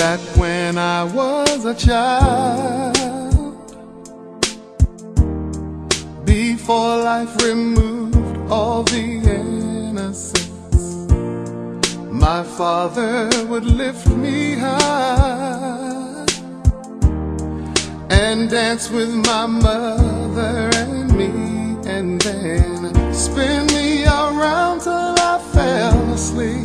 Back when I was a child, before life removed all the innocence, my father would lift me high and dance with my mother and me, and then spin me around till I fell asleep.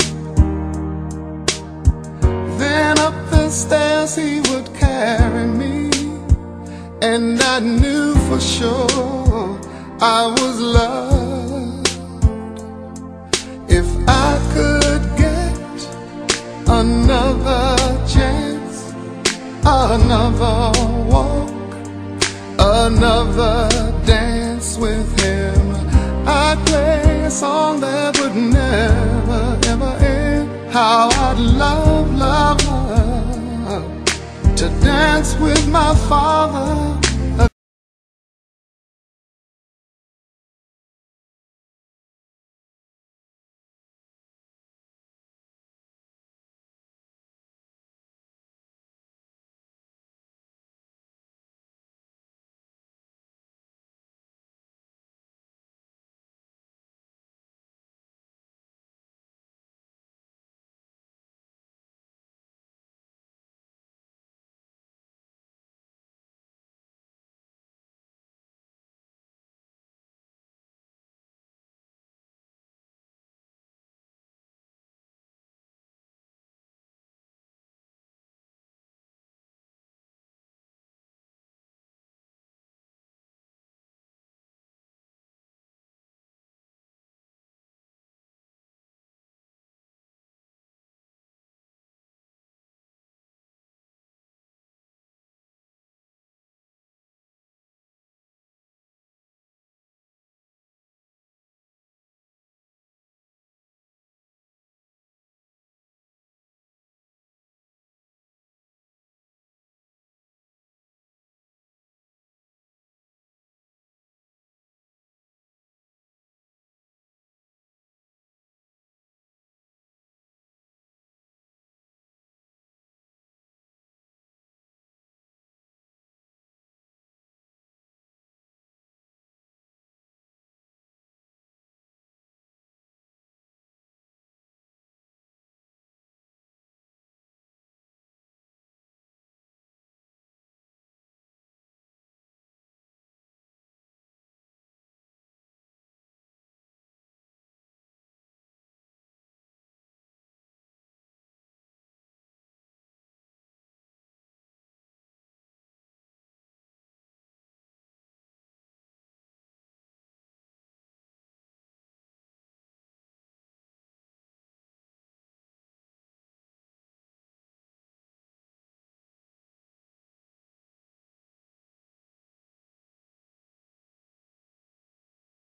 Then up the stairs he would carry me, and I knew for sure I was loved. If I could get another chance, another walk, another dance with him, I'd play a song that would never ever end. How I'd love, love, love to dance with my father